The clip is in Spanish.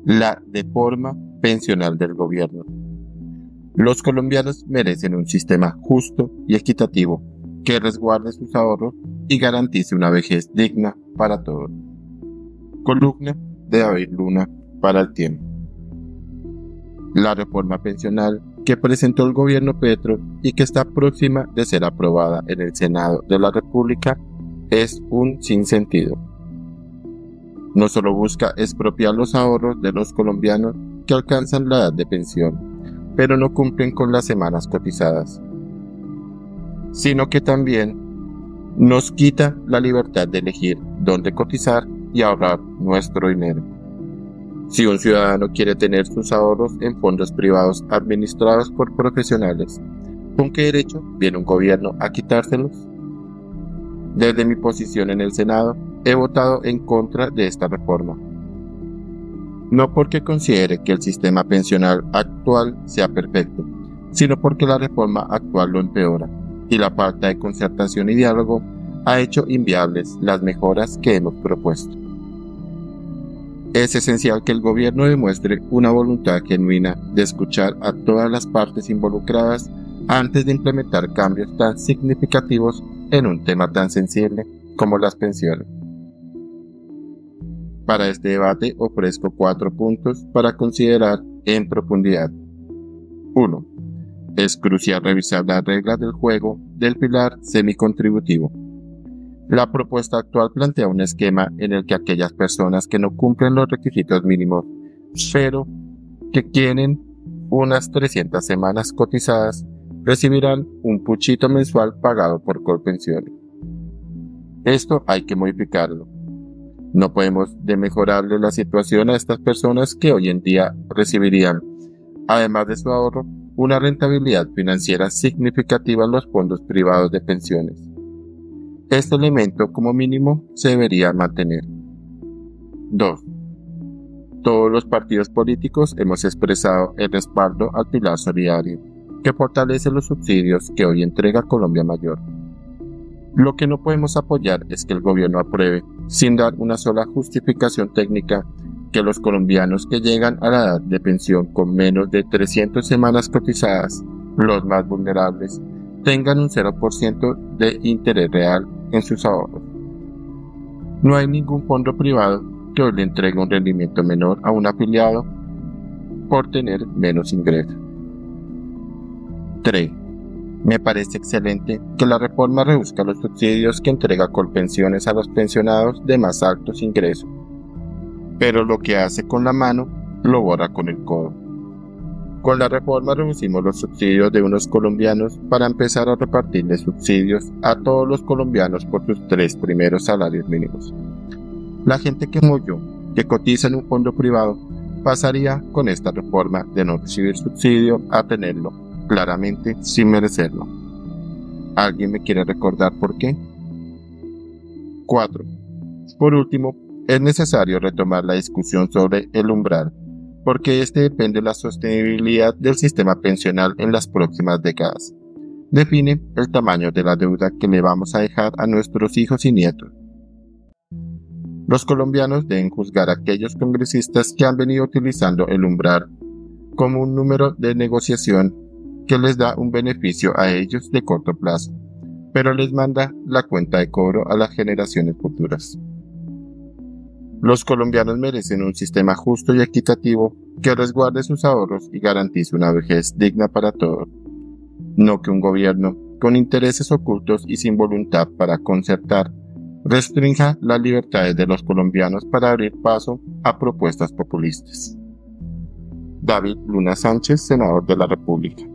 La reforma pensional del gobierno. Los colombianos merecen un sistema justo y equitativo que resguarde sus ahorros y garantice una vejez digna para todos. Columna de David Luna para El Tiempo. La reforma pensional que presentó el gobierno Petro y que está próxima de ser aprobada en el Senado de la República es un sinsentido. No solo busca expropiar los ahorros de los colombianos que alcanzan la edad de pensión, pero no cumplen con las semanas cotizadas, sino que también nos quita la libertad de elegir dónde cotizar y ahorrar nuestro dinero. Si un ciudadano quiere tener sus ahorros en fondos privados administrados por profesionales, ¿con qué derecho viene un gobierno a quitárselos? Desde mi posición en el Senado, he votado en contra de esta reforma. No porque considere que el sistema pensional actual sea perfecto, sino porque la reforma actual lo empeora y la falta de concertación y diálogo ha hecho inviables las mejoras que hemos propuesto. Es esencial que el gobierno demuestre una voluntad genuina de escuchar a todas las partes involucradas antes de implementar cambios tan significativos en un tema tan sensible como las pensiones. Para este debate ofrezco 4 puntos para considerar en profundidad. 1. Es crucial revisar las reglas del juego del pilar semicontributivo. La propuesta actual plantea un esquema en el que aquellas personas que no cumplen los requisitos mínimos, pero que tienen unas 300 semanas cotizadas, recibirán un puchito mensual pagado por Colpensiones. Esto hay que modificarlo. No podemos demejorarle la situación a estas personas que hoy en día recibirían, además de su ahorro, una rentabilidad financiera significativa en los fondos privados de pensiones. Este elemento, como mínimo, se debería mantener. 2. Todos los partidos políticos hemos expresado el respaldo al pilar solidario, que fortalece los subsidios que hoy entrega Colombia Mayor. Lo que no podemos apoyar es que el gobierno apruebe, sin dar una sola justificación técnica, que los colombianos que llegan a la edad de pensión con menos de 300 semanas cotizadas, los más vulnerables, tengan un 0% de interés real en sus ahorros. No hay ningún fondo privado que hoy le entregue un rendimiento menor a un afiliado por tener menos ingresos. 3. Me parece excelente que la reforma reduzca los subsidios que entrega Colpensiones a los pensionados de más altos ingresos, pero lo que hace con la mano lo borra con el codo. Con la reforma reducimos los subsidios de unos colombianos para empezar a repartirles subsidios a todos los colombianos por sus 3 primeros salarios mínimos. La gente como yo, que cotiza en un fondo privado, pasaría con esta reforma de no recibir subsidio a tenerlo, claramente sin merecerlo. ¿Alguien me quiere recordar por qué? 4. Por último, es necesario retomar la discusión sobre el umbral, porque este depende de la sostenibilidad del sistema pensional en las próximas décadas. Define el tamaño de la deuda que le vamos a dejar a nuestros hijos y nietos. Los colombianos deben juzgar a aquellos congresistas que han venido utilizando el umbral como un número de negociación que les da un beneficio a ellos de corto plazo, pero les manda la cuenta de cobro a las generaciones futuras. Los colombianos merecen un sistema justo y equitativo que resguarde sus ahorros y garantice una vejez digna para todos, no que un gobierno con intereses ocultos y sin voluntad para concertar restrinja las libertades de los colombianos para abrir paso a propuestas populistas. David Luna Sánchez, senador de la República.